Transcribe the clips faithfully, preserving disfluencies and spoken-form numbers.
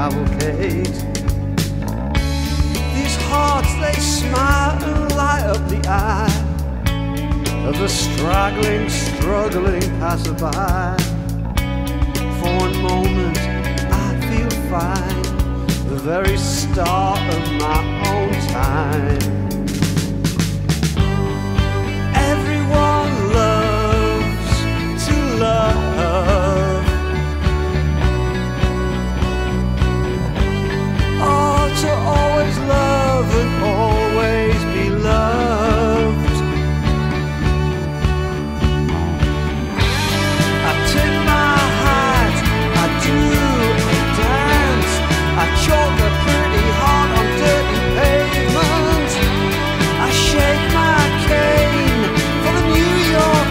cavalcade. These hearts, they smile and light up the eye of the straggling, struggling passerby. For one moment I feel fine, the very start of my own time. Everyone loves to love, oh, to always love and always be loved. I tip my hat, I do a dance, I chalk a pretty heart on dirty pavement. I shake my cane for the New York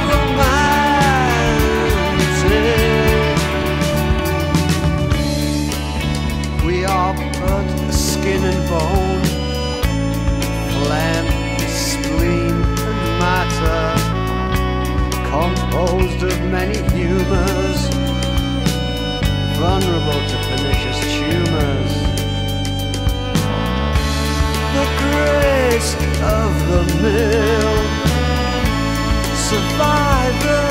romantic. We are but skin and bone, phlegm, spleen and matter, composed of many humours, vulnerable to pernicious tumours. The grace of the mill, survivor